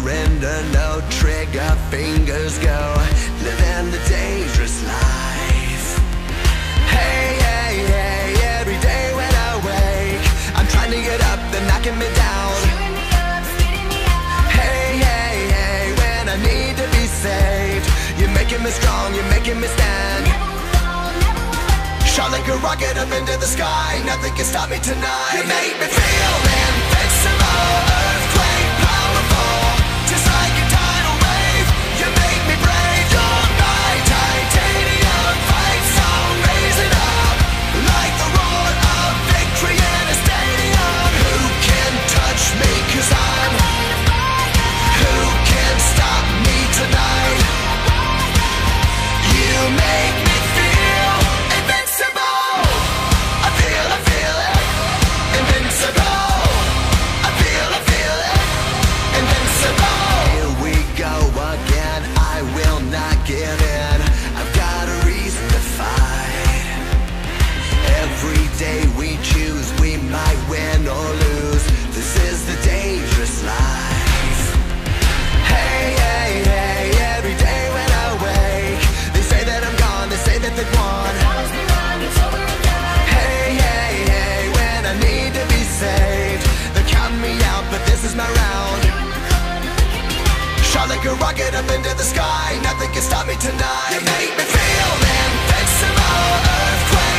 surrender, no trigger, fingers go, living the dangerous life. Hey, hey, hey, every day when I wake, I'm trying to get up, they're knocking me down. Hey, hey, hey, when I need to be saved, you're making me strong, you're making me stand. Shot like a rocket up into the sky, nothing can stop me tonight. You make me feel invincible, earthquake powerful, just like a tidal wave. You make me brave, you're my titanium fight song, raising up like the roar of victory in a stadium. Who can touch me, 'cause I'm who can stop me tonight? You make me feel invincible. I feel it, invincible. I feel it, invincible. Here we go again, I will not give in. I've got a reason to fight. Every day we choose, we might win or lose. This is the dangerous life. Hey, hey, hey, every day when I wake, they say that I'm gone, they say that they've won. Hey, hey, hey, when I need to be saved, they're counting me out, but this is my round. Shot like a rocket up into the sky, nothing can stop me tonight. You make me feel invincible, earthquake